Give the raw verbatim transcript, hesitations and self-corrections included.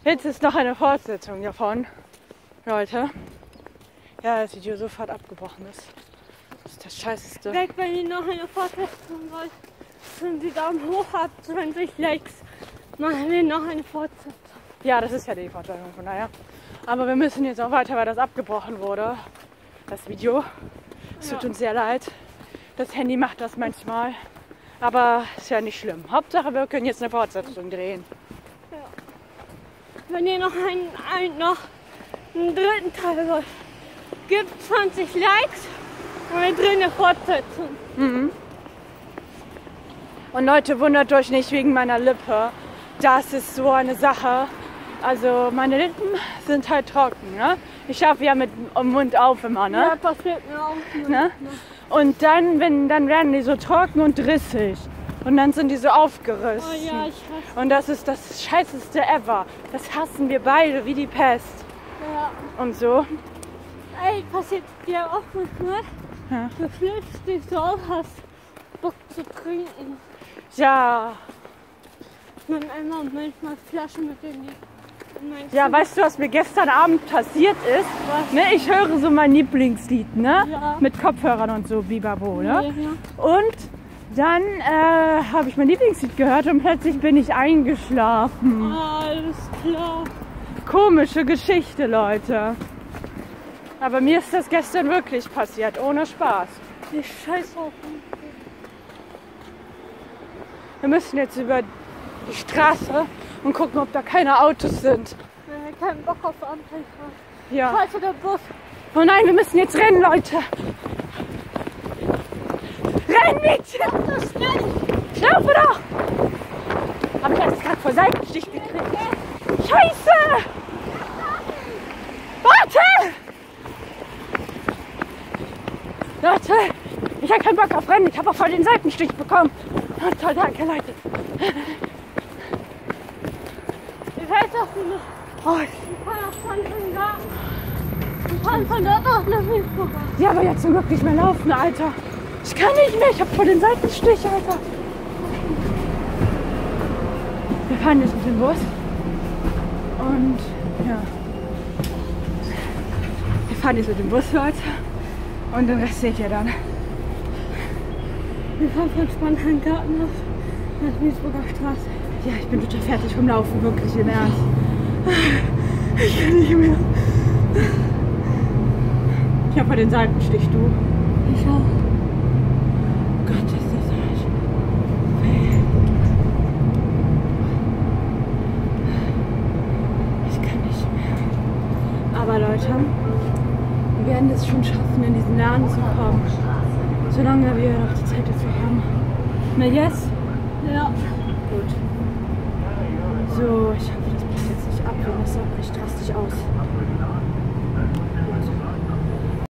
Jetzt ist noch eine Fortsetzung davon, Leute. Ja, das Video sofort abgebrochen ist. Das ist das Scheißeste. Weg, wenn ihr noch eine Fortsetzung wollt. Wenn die Daumen hoch habt, zwanzig Likes, machen wir noch eine Fortsetzung. Ja, das ist ja die Fortsetzung, von daher. Aber wir müssen jetzt auch weiter, weil das abgebrochen wurde. Das Video. Es tut Ja. uns sehr leid. Das Handy macht das manchmal. Aber ist ja nicht schlimm. Hauptsache, wir können jetzt eine Fortsetzung drehen. Ja. Wenn ihr noch einen, einen, noch einen dritten Teil wollt, gibt zwanzig Likes und wir drehen eine Fortsetzung. Mhm. Und Leute, wundert euch nicht wegen meiner Lippe. Das ist so eine Sache. Also meine Lippen sind halt trocken. Ne? Ich schaffe ja mit dem Mund auf immer. Ne? Ja, passiert mir auch. Ne? Und dann, wenn, dann werden die so trocken und rissig. Und dann sind die so aufgerissen. Oh ja, ich hasse. Und das ist das Scheißeste ever. Das hassen wir beide wie die Pest. Ja. Und so. Ey, passiert dir auch manchmal? Ja. Du flippst dich so auf, hast Bock zu trinken. Ja. Man einmal manchmal Flaschen mit in die. Ja, weißt du, was mir gestern Abend passiert ist? Was? Ne, ich höre so mein Lieblingslied, ne? Ja. Mit Kopfhörern und so, Bibabo, ne? Ja. Und dann äh, habe ich mein Lieblingslied gehört und plötzlich bin ich eingeschlafen. Alles klar. Komische Geschichte, Leute. Aber mir ist das gestern wirklich passiert, ohne Spaß. Ich scheiß auf mich. Wir müssen jetzt über die Straße und gucken, ob da keine Autos sind. Wenn wir keinen Bock auf Ampel haben. Ja. Scheiße, der Bus. Oh nein, wir müssen jetzt rennen, Leute. Renn, Mädchen! Mach das schnell. Schlaufe doch! Hab ich jetzt gerade vor Seitenstich gekriegt. Scheiße! Warte! Leute, ich habe keinen Bock auf Rennen. Ich habe auch voll den Seitenstich bekommen. Oh, toll, danke, Leute. Ich weiß auch nicht. Oh, Ich kann auch von den Garten. Ich kann von dort auch nach Wiesbaden. ja, aber jetzt zum Glück nicht mehr laufen, Alter. Ich kann nicht mehr. Ich habe voll den Seitenstich, Alter. Wir fahren jetzt mit dem Bus. Und ja. Wir fahren jetzt mit dem Bus, Leute. Und den Rest seht ihr dann. Wir fahren von Spannheim-Garten auf nach Wiesbader Straße. Ja, ich bin total fertig vom Laufen, wirklich im Ernst. Ich kann nicht mehr. Ich habe voll den Seitenstich, du. Ich auch. Gott, ist das Arsch. Ich kann nicht mehr. Aber Leute, wir werden es schon schaffen, in diesen Laden zu kommen. Solange wir noch die Zeit dazu haben. Na, yes? Ja. Gut. So, ich hoffe, das bricht jetzt nicht ab, denn das sah recht drastisch aus.